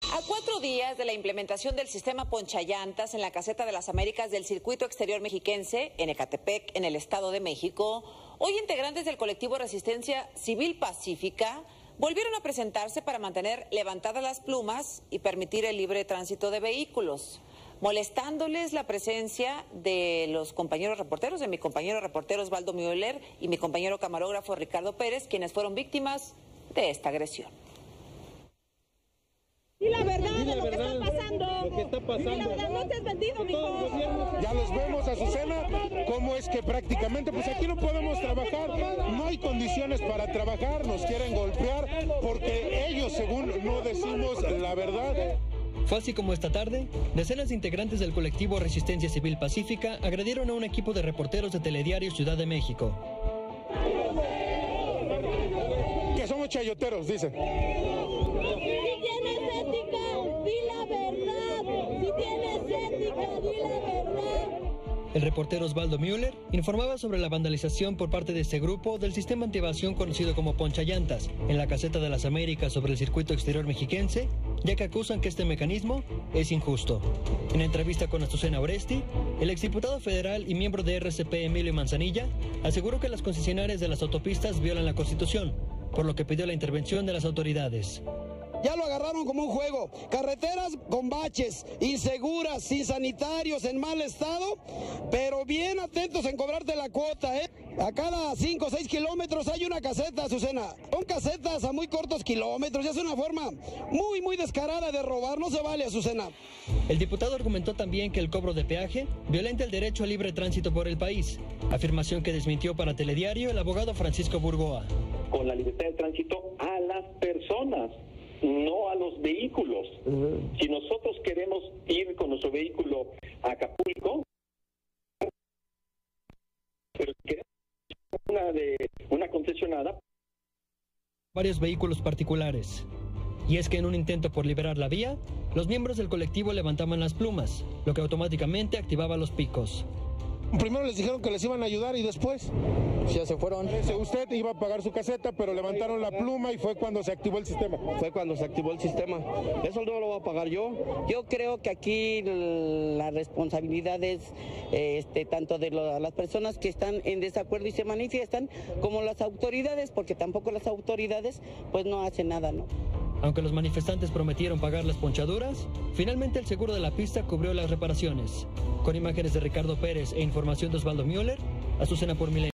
A 4 días de la implementación del sistema ponchallantas en la Caseta de las Américas del Circuito Exterior Mexiquense, en Ecatepec, en el Estado de México, hoy integrantes del colectivo Resistencia Civil Pacífica volvieron a presentarse para mantener levantadas las plumas y permitir el libre tránsito de vehículos, molestándoles la presencia de los compañeros reporteros, de mi compañero reportero Osvaldo Müller y mi compañero camarógrafo Ricardo Pérez, quienes fueron víctimas de esta agresión. Y la verdad de lo que está pasando. Y la verdad no te has vendido, mijo. Ya los vemos, Azucena, cómo es que prácticamente, pues aquí no podemos trabajar, no hay condiciones para trabajar, nos quieren golpear, porque ellos, según no decimos la verdad. Fue así como esta tarde, decenas de integrantes del colectivo Resistencia Civil Pacífica agredieron a un equipo de reporteros de Telediario Ciudad de México. Que somos chayoteros, dicen. El reportero Osvaldo Müller informaba sobre la vandalización por parte de este grupo del sistema antievasión conocido como ponchallantas en la Caseta de las Américas sobre el circuito exterior mexiquense, ya que acusan que este mecanismo es injusto. En entrevista con Azucena Oresti, el exdiputado federal y miembro de RCP Emilio Manzanilla aseguró que las concesionarias de las autopistas violan la Constitución, por lo que pidió la intervención de las autoridades. Ya lo agarraron como un juego. Carreteras con baches, inseguras, sin sanitarios, en mal estado, pero bien atentos en cobrarte la cuota, ¿eh? A cada 5 o 6 kilómetros hay una caseta, Azucena. Son casetas a muy cortos kilómetros, ya es una forma muy descarada de robar, no se vale, Azucena. El diputado argumentó también que el cobro de peaje violenta el derecho al libre tránsito por el país, afirmación que desmintió para Telediario el abogado Francisco Burgoa. Con la libertad de tránsito a las personas, no a los vehículos. Si nosotros queremos ir con nuestro vehículo a Acapulco, pero si queremos una concesionada, varios vehículos particulares. Y es que en un intento por liberar la vía, los miembros del colectivo levantaban las plumas, lo que automáticamente activaba los picos. Primero les dijeron que les iban a ayudar y después Ya se fueron. usted iba a pagar su caseta, pero levantaron la pluma y fue cuando se activó el sistema. Fue cuando se activó el sistema. Eso no lo voy a pagar yo. Yo creo que aquí la responsabilidad es tanto de las personas que están en desacuerdo y se manifiestan, como las autoridades, porque tampoco las autoridades pues no hacen nada, ¿no? Aunque los manifestantes prometieron pagar las ponchaduras, finalmente el seguro de la pista cubrió las reparaciones. Con imágenes de Ricardo Pérez e información de Osvaldo Müller, Azucena por Milenio.